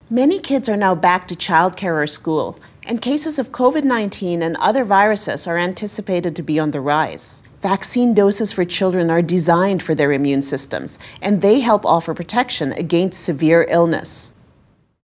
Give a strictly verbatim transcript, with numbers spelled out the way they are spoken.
Many kids are now back to childcare or school, and cases of COVID nineteen and other viruses are anticipated to be on the rise. Vaccine doses for children are designed for their immune systems, and they help offer protection against severe illness.